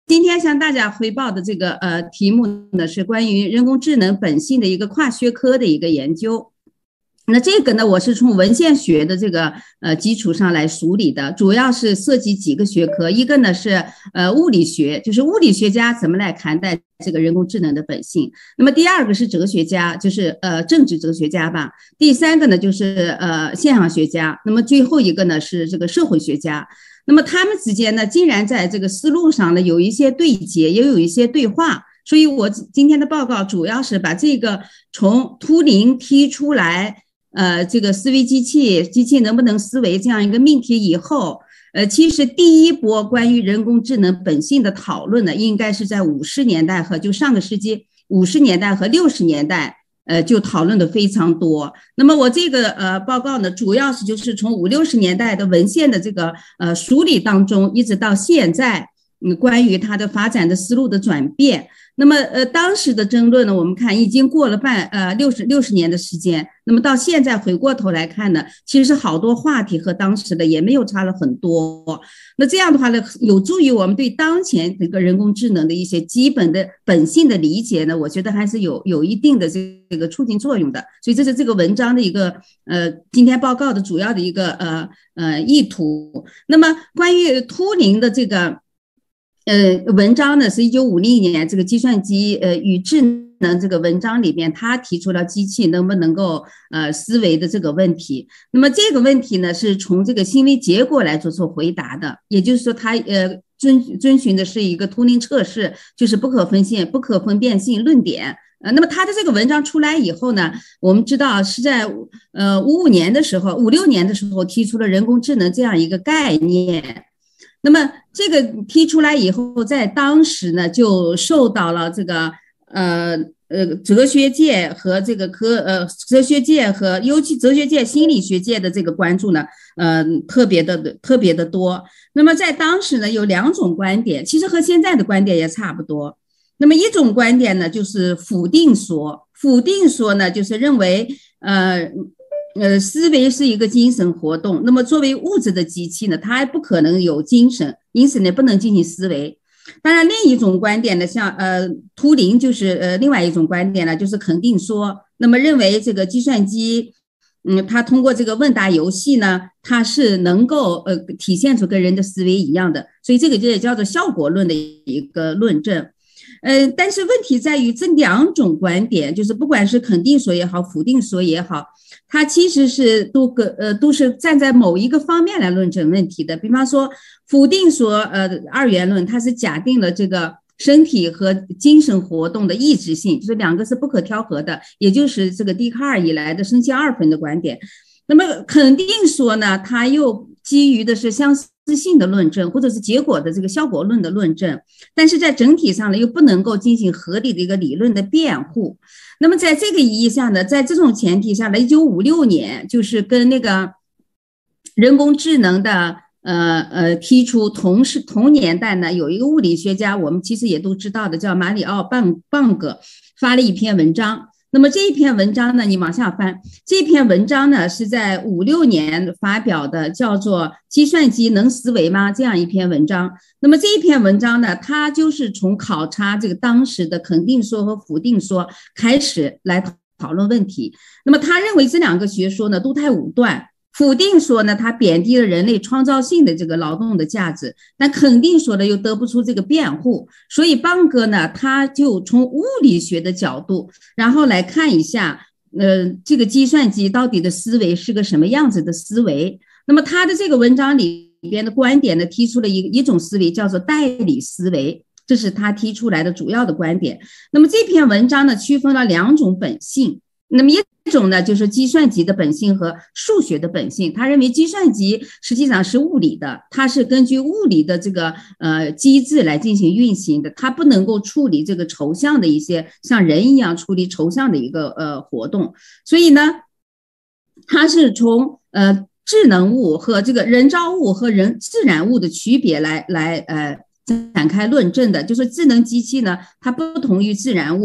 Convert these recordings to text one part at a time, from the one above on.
今天向大家汇报的这个题目呢，是关于人工智能本性的一个跨学科的一个研究。那这个呢，我是从文献学的这个基础上来梳理的，主要是涉及几个学科。一个呢是物理学，就是物理学家怎么来看待这个人工智能的本性。那么第二个是哲学家，就是政治哲学家吧。第三个呢就是现象学家。那么最后一个呢是这个社会学家。那么他们之间呢，竟然在这个思路上呢有一些对接，也有一些对话。所以我今天的报告主要是把这个从图灵提出来，这个思维机器能不能思维这样一个命题以后，其实第一波关于人工智能本性的讨论呢，应该是在50年代和就上个世纪50年代和60年代。就讨论的非常多。那么我这个报告呢，主要是就是从50、60年代的文献的这个梳理当中，一直到现在，关于它的发展的思路的转变。那么当时的争论呢，我们看已经过了60年的时间。那么到现在回过头来看呢，其实好多话题和当时的也没有差了很多。那这样的话呢，有助于我们对当前这个人工智能的一些基本的本性的理解呢，我觉得还是有一定的这个促进作用的。所以这是这个文章的一个今天报告的主要的一个意图。那么关于图灵的这个文章呢，是1950年这个计算机与智能这个文章里边，他提出了机器能不能够思维的这个问题。那么这个问题呢，是从这个行为结果来做出回答的，也就是说，它遵循的是一个图灵测试，就是不可分辨性论点。那么他的这个文章出来以后呢，我们知道是在55年的时候，56年的时候提出了人工智能这样一个概念。那么这个提出来以后，在当时呢，就受到了这个哲学界和这个哲学界和尤其哲学界、心理学界的这个关注呢，特别的多。那么在当时呢，有2种观点，其实和现在的观点也差不多。那么一种观点呢，就是否定说，否定说呢，就是认为思维是一个精神活动，那么作为物质的机器呢，它还不可能有精神，因此呢不能进行思维。当然，另一种观点呢，像图灵就是另外一种观点呢，就是肯定说，那么认为这个计算机，它通过这个问答游戏呢，它是能够体现出跟人的思维一样的，所以这个就也叫做效果论的一个论证。但是问题在于这2种观点，就是不管是肯定说也好，否定说也好，它其实是都是站在某一个方面来论证问题的。比方说否定说二元论，它是假定了这个身体和精神活动的异质性，就是2个是不可调和的，也就是这个笛卡尔以来的身心二分的观点。那么肯定说呢，它又基于的是相似性的论证，或者是结果的这个效果论的论证，但是在整体上呢，又不能够进行合理的一个理论的辩护。那么在这个意义下呢，在这种前提下呢，1956年就是跟那个人工智能的提出同年代呢，有一个物理学家，我们其实也都知道的，叫马里奥棒格，发了一篇文章。那么这一篇文章呢，你往下翻，这篇文章呢是在56年发表的，叫做《计算机能思维吗》这样一篇文章。那么这一篇文章呢，它就是从考察这个当时的肯定说和否定说开始来讨论问题。那么他认为这2个学说呢都太武断。否定说呢，它贬低了人类创造性的这个劳动的价值，但肯定说呢又得不出这个辩护，所以邦格呢，他就从物理学的角度，然后来看一下，这个计算机到底的思维是个什么样子的思维。那么他的这个文章里边的观点呢，提出了一种思维，叫做代理思维，这是他提出来的主要的观点。那么这篇文章呢，区分了2种本性。那么一种呢，就是计算机的本性和数学的本性。他认为计算机实际上是物理的，它是根据物理的这个机制来进行运行的，它不能够处理这个抽象的一些像人一样处理抽象的一个活动。所以呢，它是从智能物和这个人造物和自然物的区别来展开论证的，就是智能机器呢，它不同于自然物。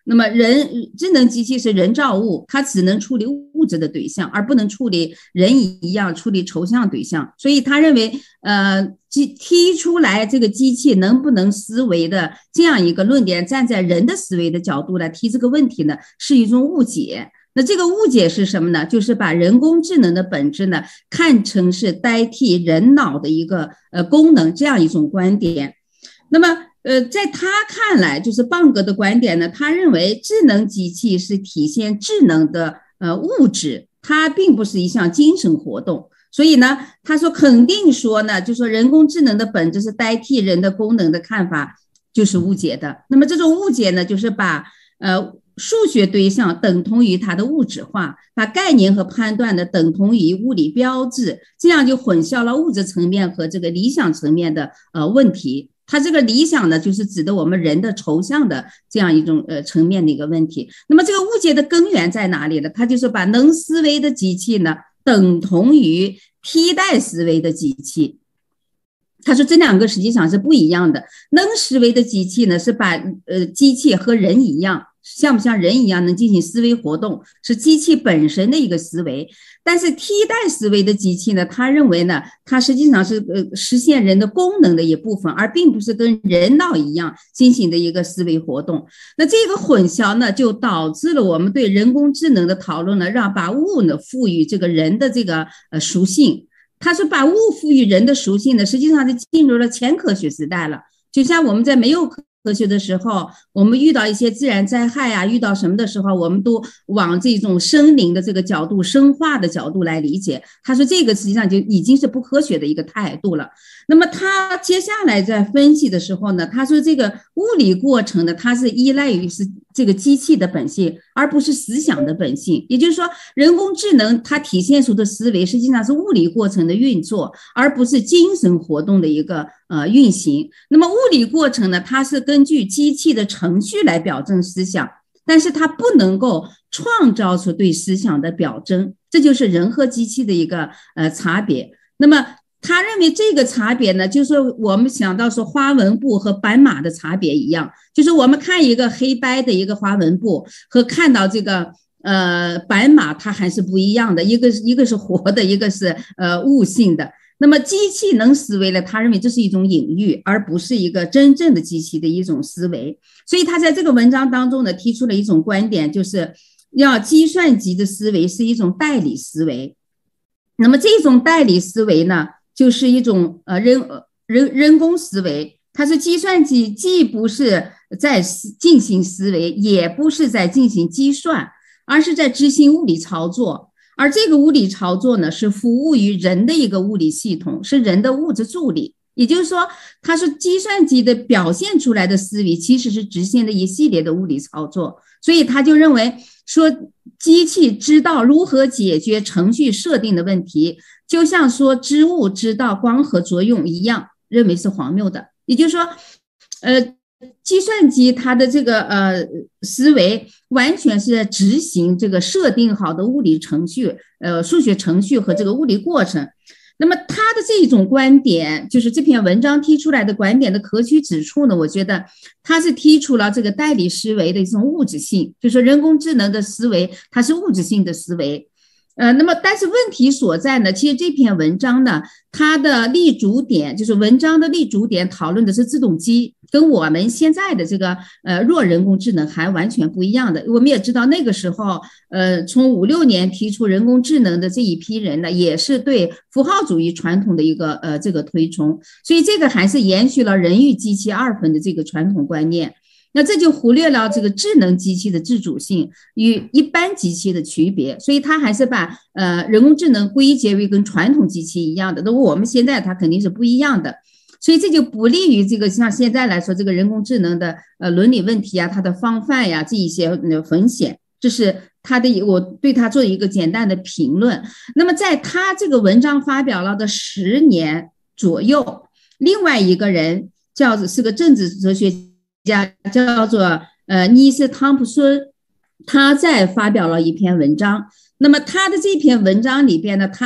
那么智能机器是人造物，它只能处理物质的对象，而不能处理人一样处理抽象对象。所以他认为，提出来这个机器能不能思维的这样一个论点，站在人的思维的角度来提这个问题呢，是一种误解。那这个误解是什么呢？就是把人工智能的本质呢看成是代替人脑的一个功能，这样一种观点。那么在他看来，就是棒格的观点呢，他认为智能机器是体现智能的物质，它并不是一项精神活动。所以呢，他说肯定说呢，就说人工智能的本质是代替人的功能的看法就是误解的。那么这种误解呢，就是把数学对象等同于它的物质化，把概念和判断的等同于物理标志，这样就混淆了物质层面和这个理想层面的问题。它这个理想呢，就是指的我们人的抽象的这样一种层面的一个问题。那么这个误解的根源在哪里呢？它就是把能思维的机器呢等同于替代思维的机器。他说这两个实际上是不一样的。能思维的机器呢，是把机器和人一样，像不像人一样能进行思维活动，是机器本身的一个思维。但是替代思维的机器呢，他认为呢，它实际上是实现人的功能的一部分，而并不是跟人脑一样进行的一个思维活动。那这个混淆呢，就导致了我们对人工智能的讨论呢，让把物呢赋予这个人的这个属性。他是把物赋予人的属性呢，实际上是进入了前科学时代了。就像我们在没有科学的时候，我们遇到一些自然灾害啊，遇到什么的时候，我们都往这种生灵的这个角度、生化的角度来理解。他说这个实际上就已经是不科学的一个态度了。那么他接下来在分析的时候呢，他说这个物理过程呢，它是依赖于是这个机器的本性，而不是思想的本性。也就是说，人工智能它体现出的思维实际上是物理过程的运作，而不是精神活动的一个运行。那么物理过程呢，它是根据机器的程序来表征思想，但是它不能够创造出对思想的表征，这就是人和机器的一个差别。那么他认为这个差别呢，就是我们想到说花纹布和斑马的差别一样，就是我们看一个黑白的一个花纹布和看到这个斑马，它还是不一样的，一个是活的，一个是物性的。那么机器能思维了，他认为这是一种隐喻，而不是一个真正的机器的一种思维。所以他在这个文章当中呢，提出了一种观点，就是要计算机的思维是一种代理思维。那么这种代理思维呢，就是一种人工思维，它是计算机既不是在进行思维，也不是在进行计算，而是在执行物理操作。而这个物理操作呢，是服务于人的一个物理系统，是人的物质助理。也就是说，它是计算机的表现出来的思维，其实是执行的一系列的物理操作。所以他就认为说，机器知道如何解决程序设定的问题，就像说织物知道光合作用一样，认为是荒谬的。也就是说，计算机它的这个思维完全是在执行这个设定好的物理程序、数学程序和这个物理过程。那么他的这种观点，就是这篇文章提出来的观点的可取之处呢，我觉得他是提出了这个代理思维的一种物质性，就是说人工智能的思维它是物质性的思维。那么但是问题所在呢，其实这篇文章呢，它的立足点就是文章的立足点讨论的是自动机，跟我们现在的这个弱人工智能还完全不一样的。我们也知道那个时候从5、6年提出人工智能的这一批人呢，也是对符号主义传统的一个这个推崇，所以这个还是延续了人与机器二分的这个传统观念。那这就忽略了这个智能机器的自主性与一般机器的区别，所以他还是把人工智能归结为跟传统机器一样的。那我们现在它肯定是不一样的，所以这就不利于这个像现在来说这个人工智能的伦理问题啊，它的防范呀这一些风险，这是他的我对他做一个简单的评论。那么在他这个文章发表了的10年左右，另外一个人是个政治哲学家，叫做尼斯汤普森，他在发表了一篇文章。那么他的这篇文章里边呢，他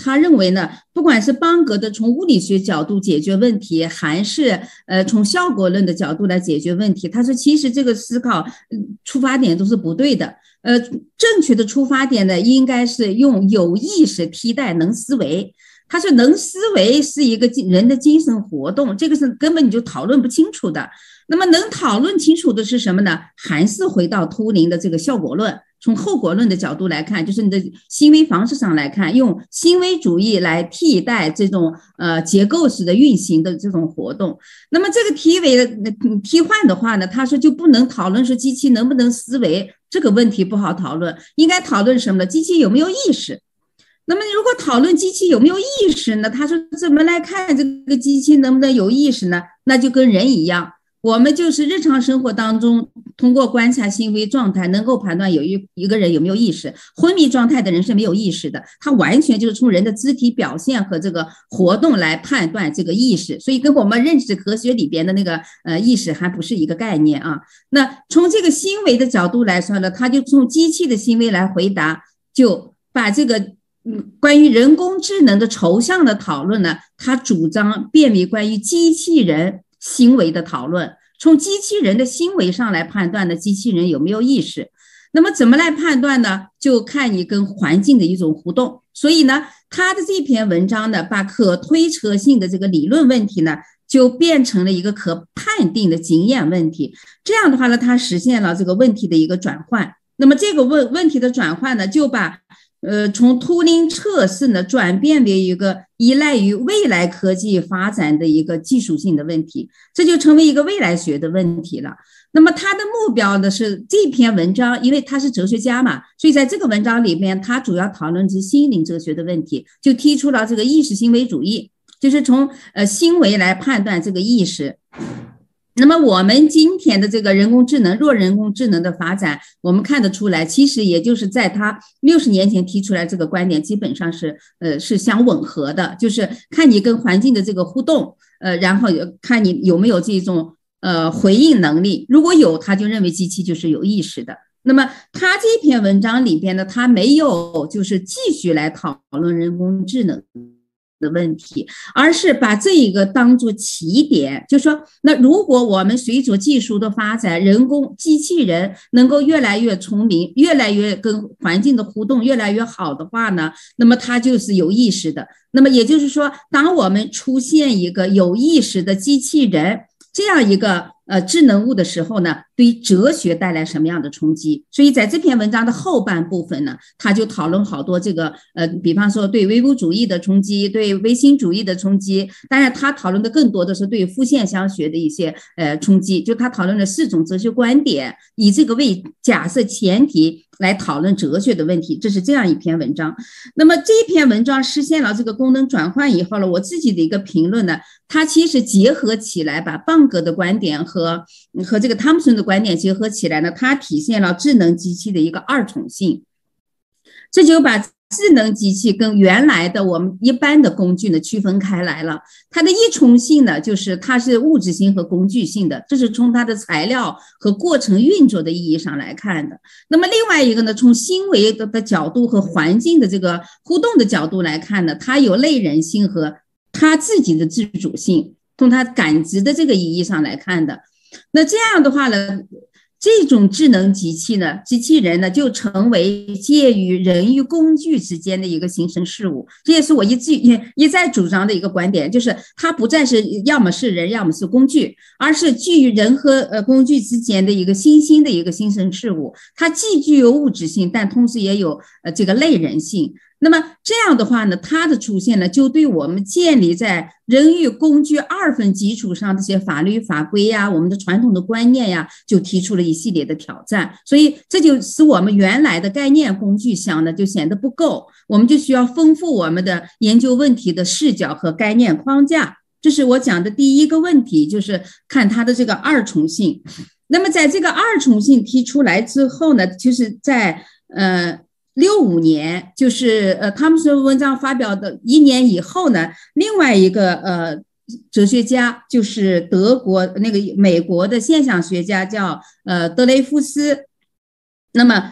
他认为呢，不管是邦格的从物理学角度解决问题，还是从效果论的角度来解决问题，他说其实这个思考出发点都是不对的。正确的出发点呢，应该是用有意识替代能思维。他说能思维是一个人的精神活动，这个是根本你就讨论不清楚的。那么能讨论清楚的是什么呢？还是回到图灵的这个效果论，从后果论的角度来看，就是你的行为方式上来看，用行为主义来替代这种结构式的运行的这种活动。那么这个替换的话呢，他说就不能讨论说机器能不能思维这个问题不好讨论，应该讨论什么呢？机器有没有意识？那么如果讨论机器有没有意识呢？他说怎么来看这个机器能不能有意识呢？那就跟人一样，我们就是日常生活当中通过观察行为状态能够判断有一个人有没有意识。昏迷状态的人是没有意识的，他完全就是从人的肢体表现和这个活动来判断这个意识，所以跟我们认识科学里边的那个意识还不是一个概念啊。那从这个行为的角度来说呢，他就从机器的行为来回答，就把这个关于人工智能的抽象的讨论呢，他主张变为关于机器人行为的讨论，从机器人的行为上来判断的机器人有没有意识。那么怎么来判断呢？就看你跟环境的一种互动。所以呢，他的这篇文章呢，把可推测性的这个理论问题呢，就变成了一个可判定的经验问题。这样的话呢，他实现了这个问题的一个转换。那么这个问题的转换呢，就把从图灵测试呢转变为一个依赖于未来科技发展的一个技术性的问题，这就成为一个未来学的问题了。那么他的目标呢是这篇文章，因为他是哲学家嘛，所以在这个文章里面，他主要讨论是心灵哲学的问题，就提出了这个意识行为主义，就是从行为来判断这个意识。那么我们今天的这个人工智能、弱人工智能的发展，我们看得出来，其实也就是在他60年前提出来这个观点，基本上是相吻合的，就是看你跟环境的这个互动，然后看你有没有这种回应能力，如果有，他就认为机器就是有意识的。那么他这篇文章里边呢，他没有就是继续来讨论人工智能的问题，而是把这一个当作起点，就说那如果我们随着技术的发展，人工机器人能够越来越聪明，越来越跟环境的互动越来越好的话呢，那么它就是有意识的。那么也就是说，当我们出现一个有意识的机器人这样一个智能物的时候呢，对哲学带来什么样的冲击？所以在这篇文章的后半部分呢，他就讨论好多这个比方说对唯物主义的冲击，对唯心主义的冲击。当然，他讨论的更多的是对负现象学的一些冲击。就他讨论了4种哲学观点，以这个为假设前提来讨论哲学的问题。这是这样一篇文章。那么这篇文章实现了这个功能转换以后呢，我自己的一个评论呢，它其实结合起来，把邦格的观点和这个汤姆森的观点结合起来呢，它体现了智能机器的一个二重性，这就把智能机器跟原来的我们一般的工具呢区分开来了。它的一重性呢，就是它是物质性和工具性的，这是从它的材料和过程运作的意义上来看的。那么另外一个呢，从行为的角度和环境的这个互动的角度来看呢，它有类人性和它自己的自主性，从它感知的这个意义上来看的。那这样的话呢，这种智能机器人呢，就成为介于人与工具之间的一个形成事物。这也是我一再主张的一个观点，就是它不再是要么是人，要么是工具，而是基于人和工具之间的一个新兴的一个形成事物。它既具有物质性，但同时也有这个类人性。那么这样的话呢，它的出现呢，就对我们建立在人与工具二分基础上这些法律法规呀，我们的传统的观念呀，就提出了一系列的挑战。所以这就使我们原来的概念工具箱呢，就显得不够，我们就需要丰富我们的研究问题的视角和概念框架。这是我讲的第一个问题，就是看它的这个二重性。那么在这个二重性提出来之后呢，就是在65年，就是汤姆森文章发表的1年以后呢，另外一个哲学家就是德国那个美国的现象学家叫德雷夫斯。那么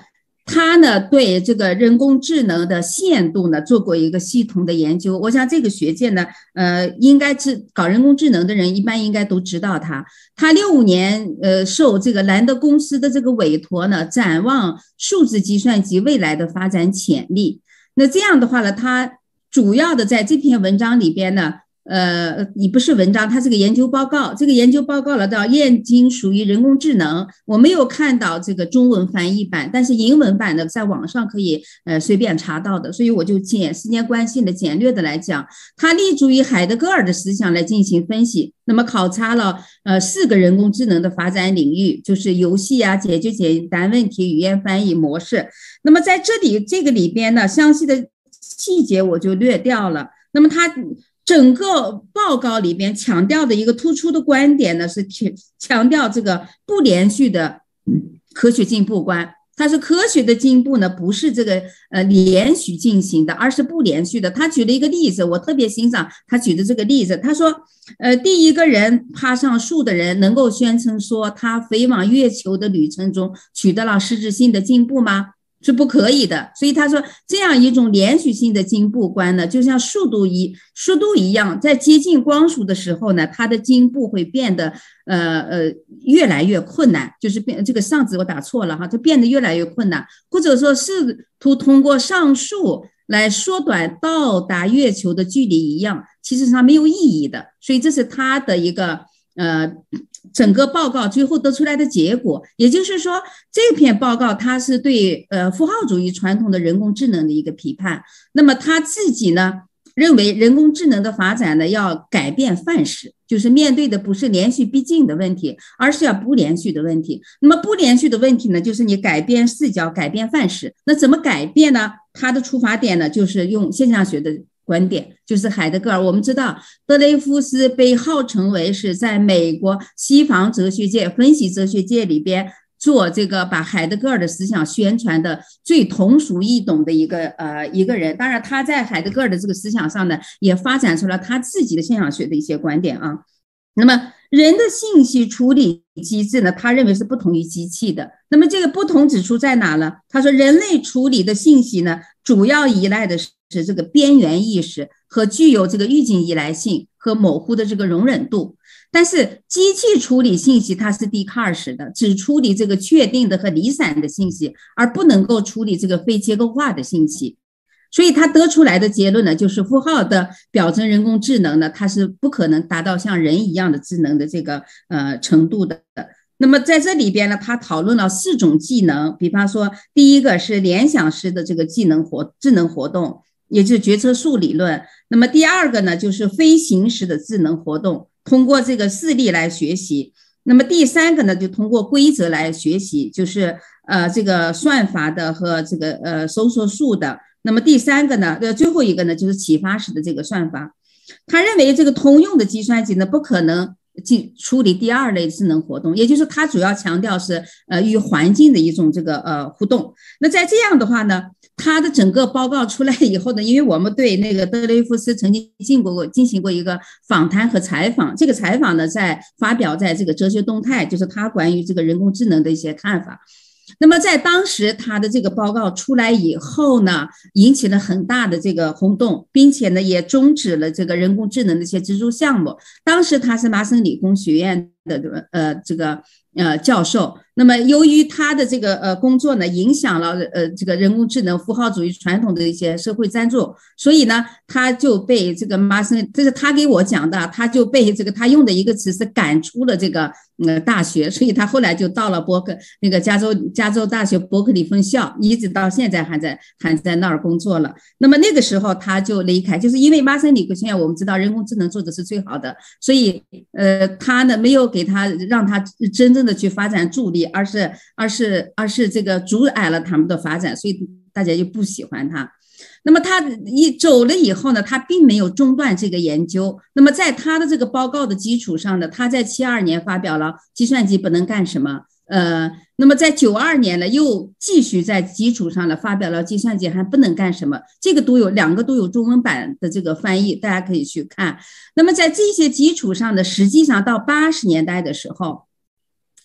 他呢对这个人工智能的限度呢做过一个系统的研究，我想这个学界呢，应该搞人工智能的人一般应该都知道他。他65年受这个兰德公司的这个委托呢，展望数字计算机未来的发展潜力。那这样的话呢，他主要的在这篇文章里边呢。也不是文章，它是个研究报告。这个研究报告了到燕京属于人工智能，我没有看到这个中文翻译版，但是英文版的在网上可以随便查到的，所以我就时间关系的简略的来讲，它立足于海德格尔的思想来进行分析。那么考察了4个人工智能的发展领域，就是游戏啊、解决简单问题、语言翻译模式。那么在这个里边呢，详细的细节我就略掉了。那么它整个报告里边强调的一个突出的观点呢，是强调这个不连续的科学进步观。它是科学的进步呢，不是这个连续进行的，而是不连续的。他举了一个例子，我特别欣赏他举的这个例子。他说，第一个人爬上树的人能够宣称说他飞往月球的旅程中取得了实质性的进步吗？是不可以的。所以他说，这样一种连续性的进步观呢，就像速度一样，在接近光速的时候呢，它的进步会变得越来越困难，就是这个上字我打错了哈，它变得越来越困难，或者说试图通过上述来缩短到达月球的距离一样，其实上没有意义的。所以这是他的一个整个报告最后得出来的结果。也就是说，这篇报告它是对符号主义传统的人工智能的一个批判。那么他自己呢认为人工智能的发展呢要改变范式，就是面对的不是连续逼近的问题，而是要不连续的问题。那么不连续的问题呢，就是你改变视角，改变范式。那怎么改变呢？它的出发点呢，就是用现象学的观点，就是海德格尔。我们知道德雷福斯被号称为是在美国西方哲学界、分析哲学界里边做这个把海德格尔的思想宣传的最通俗易懂的一个人。当然他在海德格尔的这个思想上呢，也发展出了他自己的现象学的一些观点啊。那么人的信息处理机制呢，他认为是不同于机器的。那么这个不同之处在哪呢？他说人类处理的信息呢，主要依赖的是这个边缘意识和具有这个预警依赖性和模糊的这个容忍度。但是机器处理信息它是笛卡尔式的，只处理这个确定的和离散的信息，而不能够处理这个非结构化的信息。所以他得出来的结论呢，就是符号的表征人工智能呢，它是不可能达到像人一样的智能的这个程度的。那么在这里边呢，他讨论了4种技能，比方说第一个是联想式的这个智能活动，也就是决策树理论。那么第二个呢，就是飞行式的智能活动，通过这个视力来学习。那么第三个呢，就通过规则来学习，就是这个算法的和这个搜索术的。那么第三个呢，最后一个呢，就是启发式的这个算法。他认为这个通用的计算机呢，不可能处理第二类智能活动，也就是他主要强调是与环境的一种这个互动。那在这样的话呢，他的整个报告出来以后呢，因为我们对那个德雷福斯曾经进行过一个访谈和采访，这个采访呢发表在这个哲学动态，就是他关于这个人工智能的一些看法。那么在当时他的这个报告出来以后呢，引起了很大的这个轰动，并且呢也终止了这个人工智能的一些支柱项目。当时他是麻省理工学院的这个教授。那么由于他的这个工作呢，影响了这个人工智能符号主义传统的一些社会赞助，所以呢他就被这个麻省，这是他给我讲的，他就被这个他用的一个词是赶出了这个大学，所以他后来就到了加州大学伯克利分校，一直到现在还在那儿工作了。那么那个时候他就离开，就是因为麻省理工学院我们知道人工智能做的是最好的，所以他呢没有让他真正的去发展助力，而是这个阻碍了他们的发展，所以大家就不喜欢他。那么他走了以后呢，他并没有中断这个研究。那么在他的这个报告的基础上呢，他在72年发表了计算机不能干什么。那么在92年呢，又继续在基础上呢发表了计算机还不能干什么，这个两个都有中文版的这个翻译，大家可以去看。那么在这些基础上呢，实际上到80年代的时候，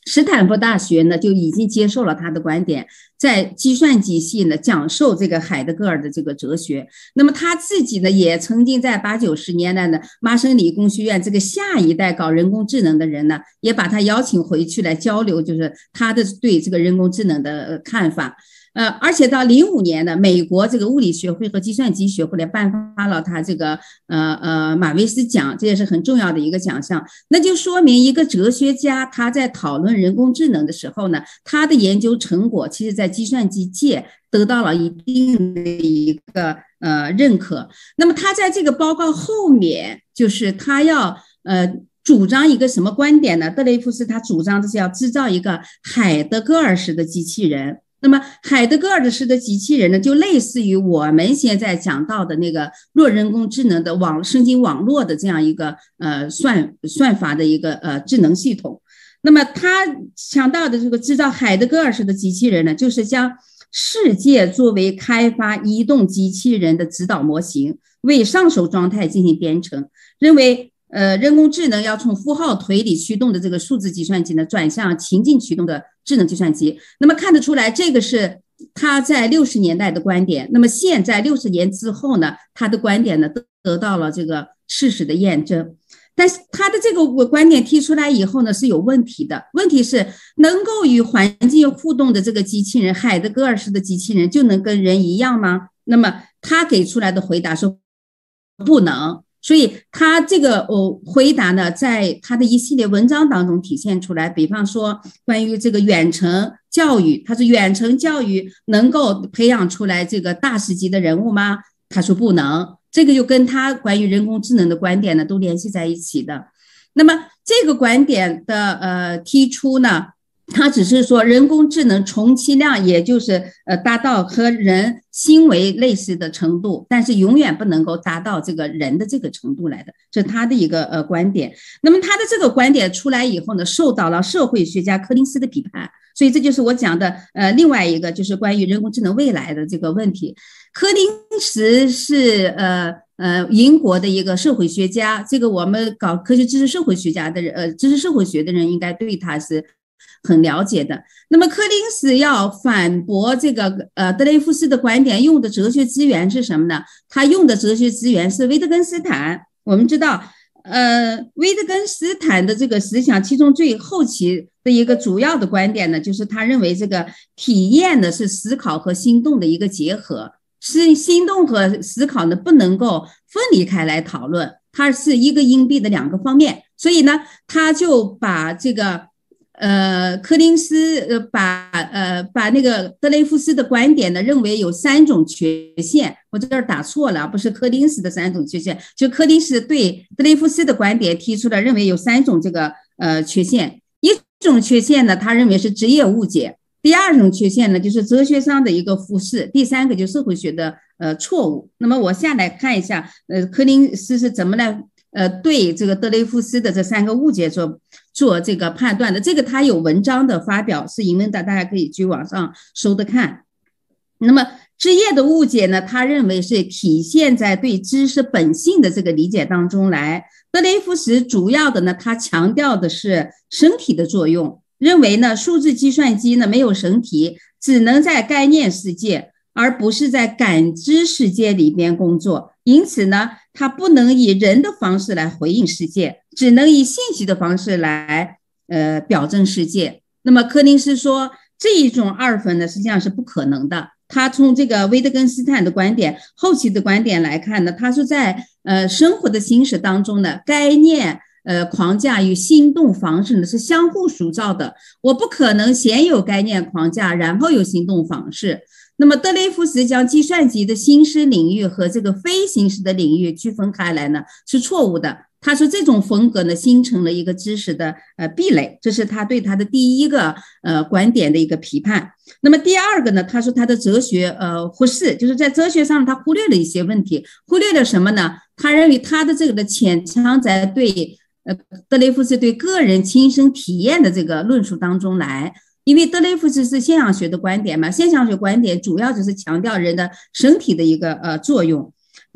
斯坦福大学呢就已经接受了他的观点，在计算机系呢讲授这个海德格尔的这个哲学。那么他自己呢也曾经在80、90年代的麻省理工学院这个下一代搞人工智能的人呢，也把他邀请回去来交流，就是他的对这个人工智能的看法。而且到05年呢，美国这个物理学会和计算机学会来颁发了他这个马维斯奖，这也是很重要的一个奖项。那就说明一个哲学家他在讨论人工智能的时候呢，他的研究成果其实在计算机界得到了一定的一个认可。那么他在这个报告后面，就是他要主张一个什么观点呢？德雷福斯他主张的是要制造一个海德格尔式的机器人。那么海德格尔式的机器人呢，就类似于我们现在讲到的那个弱人工智能的神经网络的这样一个算法的一个智能系统。那么他强调的这个制造海德格尔式的机器人呢，就是将世界作为开发移动机器人的指导模型，为上手状态进行编程，认为人工智能要从符号推理驱动的这个数字计算机呢，转向情境驱动的智能计算机。那么看得出来，这个是他在60年代的观点。那么现在60年之后呢，他的观点呢得到了这个事实的验证。但是他的这个观点提出来以后呢，是有问题的。问题是，能够与环境互动的这个机器人，海德格尔式的机器人就能跟人一样吗？那么他给出来的回答是不能。所以他这个回答呢，在他的一系列文章当中体现出来。比方说，关于这个远程教育，他说远程教育能够培养出来这个大师级的人物吗？他说不能。这个就跟他关于人工智能的观点呢都联系在一起的。那么这个观点的提出呢，它只是说人工智能充其量也就是达到和人行为类似的程度，但是永远不能够达到这个人的这个程度来的，这是他的一个观点。那么他的这个观点出来以后呢，受到了社会学家柯林斯的批判。所以这就是我讲的另外一个就是关于人工智能未来的这个问题。柯林斯是英国的一个社会学家，这个我们搞科学知识社会学家的人知识社会学的人应该对他是很了解的。那么柯林斯要反驳这个德雷福斯的观点，用的哲学资源是什么呢？他用的哲学资源是维特根斯坦。我们知道维特根斯坦的这个思想，其中最后期的一个主要的观点呢，就是他认为这个体验呢是思考和心动的一个结合，是心动和思考呢不能够分离开来讨论，它是一个硬币的两个方面。所以呢，他就把这个柯林斯把那个德雷福斯的观点呢，认为有3种缺陷。我这儿打错了，不是柯林斯的3种缺陷，就柯林斯对德雷福斯的观点提出了认为有3种这个缺陷。一种缺陷呢，他认为是职业误解；第2种缺陷呢，就是哲学上的一个忽视；第3个就是社会学的错误。那么我下来看一下，柯林斯是怎么来对这个德雷福斯的这3个误解做这个判断的。这个他有文章的发表，是英文的，大家可以去网上搜的看。那么职业的误解呢，他认为是体现在对知识本性的这个理解当中来。德雷福斯主要的呢，他强调的是身体的作用，认为呢数字计算机呢没有身体，只能在概念世界而不是在感知世界里边工作，因此呢它不能以人的方式来回应世界，只能以信息的方式来表征世界。那么柯林斯说这一种二分呢实际上是不可能的。他从这个维特根斯坦的观点后期的观点来看呢，他说在生活的形式当中呢，概念框架与心动方式呢是相互塑造的，我不可能先有概念框架然后有心动方式。那么德雷福斯将计算机的形式领域和这个非形式的领域区分开来呢是错误的。他说这种风格呢形成了一个知识的壁垒，这是他对他的第一个观点的一个批判。那么第二个呢，他说他的哲学忽视，就是在哲学上他忽略了一些问题。忽略了什么呢？他认为他的这个的潜藏在对德雷福斯对个人亲身体验的这个论述当中来。因为德雷福斯是现象学的观点嘛，现象学观点主要就是强调人的身体的一个作用。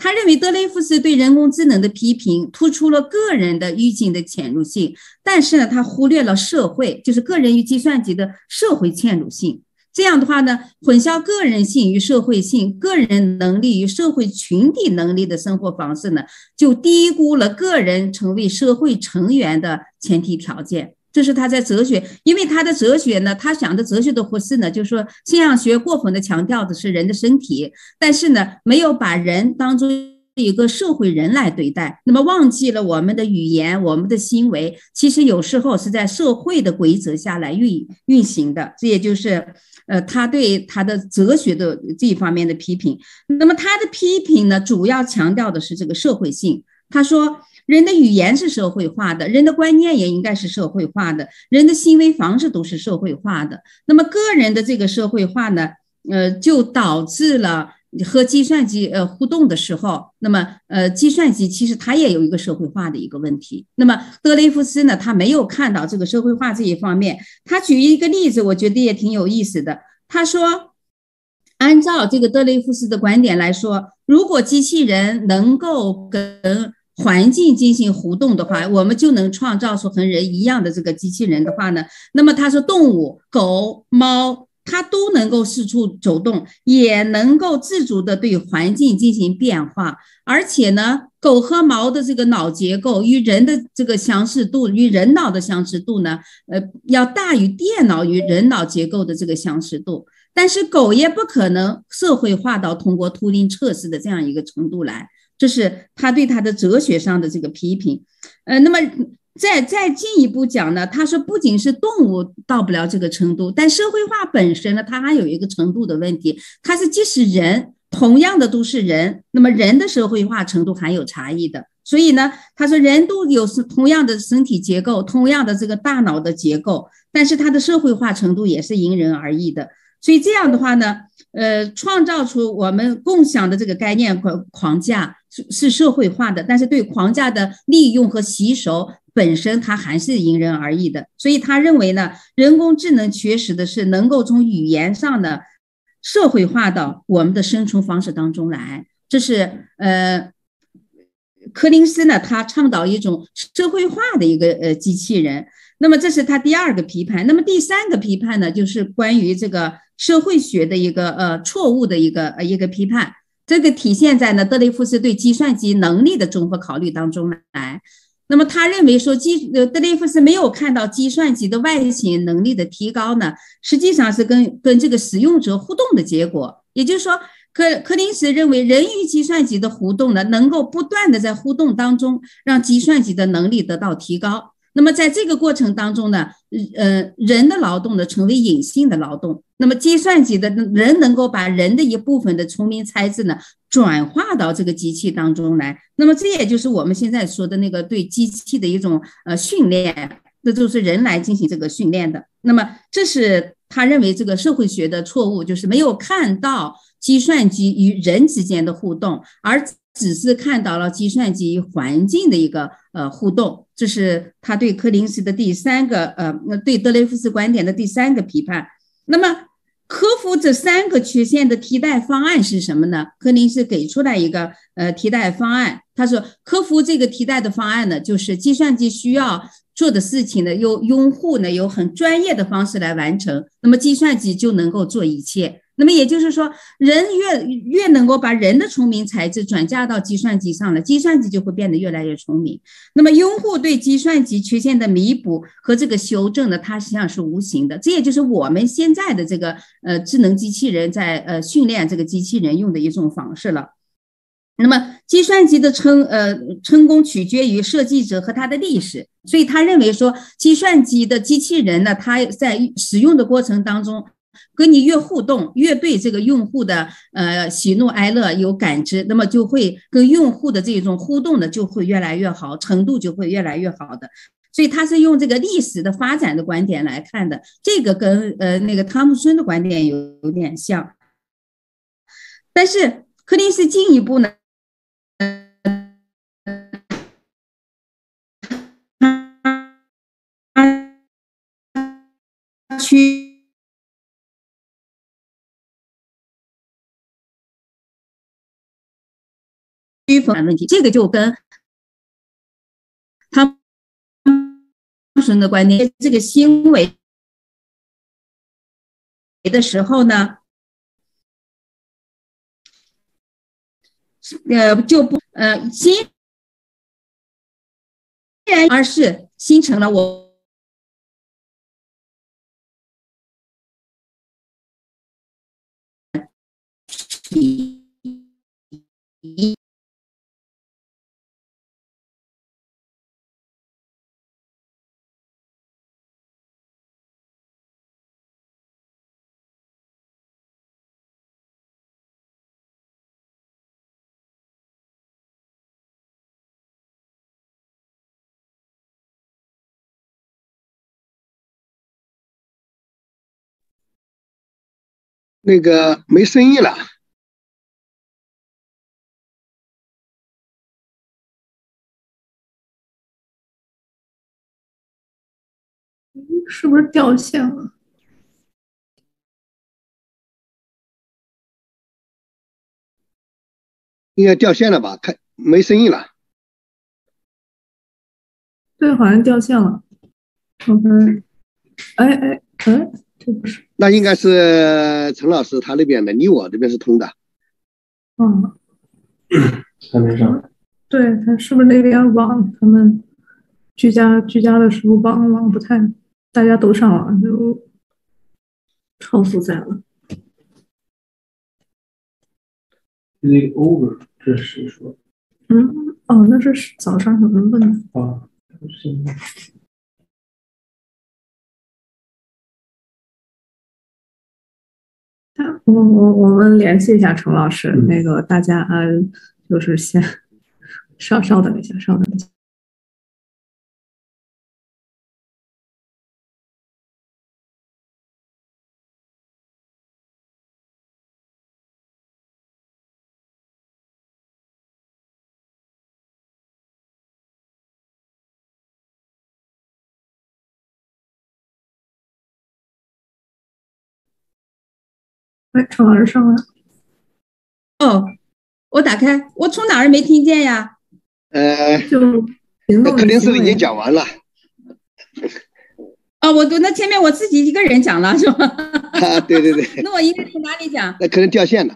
他认为德雷福斯对人工智能的批评突出了个人的语境的潜入性，但是呢，他忽略了社会，就是个人与计算机的社会嵌入性。这样的话呢，混淆个人性与社会性、个人能力与社会群体能力的生活方式呢，就低估了个人成为社会成员的前提条件。这是他在哲学，因为他的哲学呢，他想的哲学的模式呢，就是说信仰学过分的强调的是人的身体，但是呢，没有把人当作一个社会人来对待，那么忘记了我们的语言、我们的行为，其实有时候是在社会的规则下来运行的。这也就是他对他的哲学的这一方面的批评。那么他的批评呢，主要强调的是这个社会性。他说，人的语言是社会化的，人的观念也应该是社会化的，人的行为方式都是社会化的。那么个人的这个社会化呢，就导致了和计算机互动的时候，那么计算机其实它也有一个社会化的一个问题。那么德雷福斯呢，他没有看到这个社会化这一方面。他举一个例子，我觉得也挺有意思的。他说，按照这个德雷福斯的观点来说，如果机器人能够跟环境进行互动的话，我们就能创造出和人一样的这个机器人的话呢，那么他说动物、狗、猫，它都能够四处走动，也能够自主的对环境进行变化，而且呢，狗和猫的这个脑结构与人的这个相似度，与人脑的相似度呢，要大于电脑与人脑结构的这个相似度。但是狗也不可能社会化到通过图灵测试的这样一个程度来。这是他对他的哲学上的这个批评。那么再进一步讲呢，他说不仅是动物到不了这个程度，但社会化本身呢，它还有一个程度的问题。它是即使人同样的都是人，那么人的社会化程度还有差异的。所以呢，他说人都有同样的身体结构，同样的这个大脑的结构，但是它的社会化程度也是因人而异的。所以这样的话呢，创造出我们共享的这个概念框架是社会化的，但是对框架的利用和吸收本身它还是因人而异的。所以他认为呢，人工智能缺失的是能够从语言上的社会化到我们的生存方式当中来。这是柯林斯呢，他倡导一种社会化的一个机器人。那么这是他第二个批判。那么第三个批判呢，就是关于这个社会学的一个错误的一个批判。这个体现在呢德雷福斯对计算机能力的综合考虑当中来。那么他认为说，德雷福斯没有看到计算机的外形能力的提高呢，实际上是跟这个使用者互动的结果。也就是说，柯林斯认为，人与计算机的互动呢，能够不断的在互动当中让计算机的能力得到提高。那么在这个过程当中呢，人的劳动呢成为隐性的劳动。那么计算机的人能够把人的一部分的聪明才智呢转化到这个机器当中来。那么这也就是我们现在说的那个对机器的一种训练，这就是人来进行这个训练的。那么这是他认为这个社会学的错误，就是没有看到计算机与人之间的互动，而只是看到了计算机与环境的一个互动。这是他对柯林斯的第三个对德雷福斯观点的第三个批判。那么克服这三个缺陷的替代方案是什么呢？柯林斯给出来一个替代方案。他说，克服这个替代的方案呢，就是计算机需要做的事情呢，由用户呢有很专业的方式来完成，那么计算机就能够做一切。那么也就是说，人越能够把人的聪明才智转嫁到计算机上了，计算机就会变得越来越聪明。那么用户对计算机缺陷的弥补和这个修正呢，它实际上是无形的。这也就是我们现在的这个智能机器人在训练这个机器人用的一种方式了。那么计算机的成功取决于设计者和他的历史，所以他认为说，计算机的机器人呢，它在使用的过程当中，跟你越互动，越对这个用户的喜怒哀乐有感知，那么就会跟用户的这种互动呢就会越来越好，程度就会越来越好的。所以他是用这个历史的发展的观点来看的，这个跟那个汤姆森的观点有点像，但是柯林斯进一步呢。去分问题，这个就跟汤森的观点，这个行为的时候呢，就不新人，而是形成了我那个没声音了。 是不是掉线了？ 应该掉线了吧？看没声音了。 对，好像掉线了。我看，哎，这不是。 那应该是陈老师他那边的，你我这边是通的。 嗯， 还没上。 对，他是不是那边网他们居家的时候网不太，大家都上网就超负载了。 那个 over 这是谁说？ 哦，那是早上有人问的。 啊，是。 我们联系一下陈老师，那个大家就是先稍等一下。哎，陈老师上来。 哦，我打开，我从哪儿没听见呀？ 就柯林斯已经讲完了。 哦，那前面我自己一个人讲了是吧？ 啊，对。 那我应该从哪里讲？ 那可能掉线了。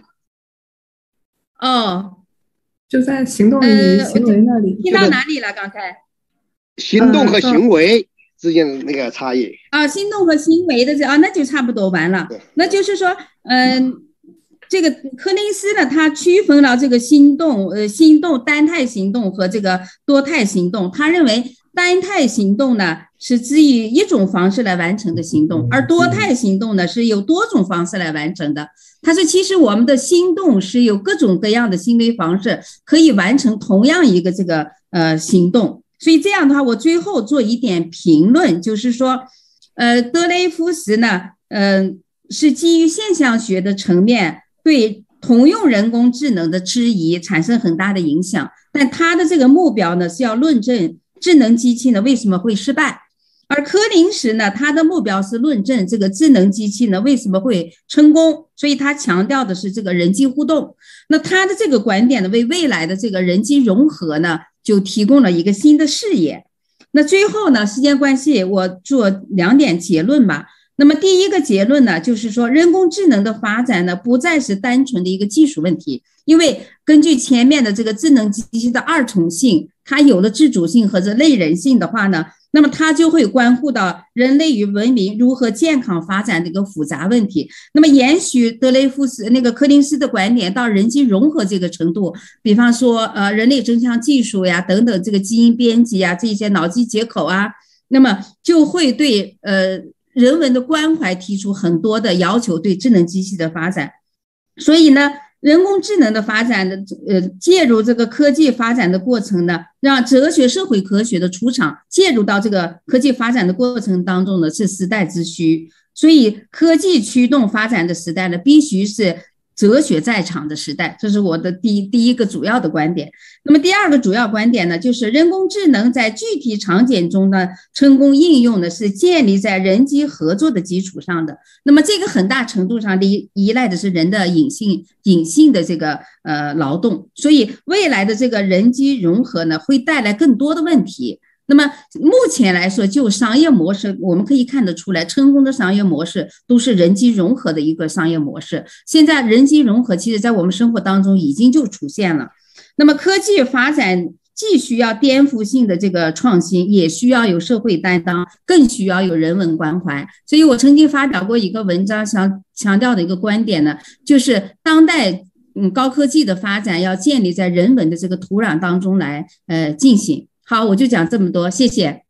哦， 就在行动与行为那里。 听到哪里了？刚才？ 行动和行为之间的那个差异。 行动和行为的那就差不多完了。那就是说，这个柯林斯呢，他区分了这个心动单态行动和这个多态行动。他认为单态行动呢是只以一种方式来完成的行动，而多态行动呢是有多种方式来完成的。他说，其实我们的心动是有各种各样的行为方式可以完成同样一个这个行动。所以这样的话，我最后做一点评论，就是说，德雷福斯呢，是基于现象学的层面对通用人工智能的质疑产生很大的影响，但他的这个目标呢是要论证智能机器呢为什么会失败，而柯林斯呢，他的目标是论证这个智能机器呢为什么会成功，所以他强调的是这个人机互动。那他的这个观点呢，为未来的这个人机融合呢，就提供了一个新的视野。那最后呢，时间关系，我做2点结论吧。那么第一个结论呢，就是说人工智能的发展呢，不再是单纯的一个技术问题，因为根据前面的这个智能机器的二重性，它有了自主性和这类人性的话呢，那么它就会关乎到人类与文明如何健康发展的一个复杂问题。那么延续德雷福斯那个柯林斯的观点到人机融合这个程度，比方说人类增强技术呀等等，这个基因编辑啊，这些脑机接口啊，那么就会对人文的关怀提出很多的要求，对智能机器的发展。所以呢，人工智能的发展的介入这个科技发展的过程呢，让哲学社会科学的出场，介入到这个科技发展的过程当中呢，是时代之需。所以科技驱动发展的时代呢，必须是哲学在场的时代，这是我的第一个主要的观点。那么第二个主要观点呢，就是人工智能在具体场景中的成功应用呢，是建立在人机合作的基础上的。那么这个很大程度上依赖的是人的隐性的这个劳动，所以未来的这个人机融合呢，会带来更多的问题。那么目前来说，就商业模式，我们可以看得出来，成功的商业模式都是人机融合的一个商业模式。现在人机融合，其实在我们生活当中已经就出现了。那么科技发展既需要颠覆性的这个创新，也需要有社会担当，更需要有人文关怀。所以我曾经发表过一个文章，强调的一个观点呢，就是当代高科技的发展要建立在人文的这个土壤当中来进行。好，我就讲这么多，谢谢。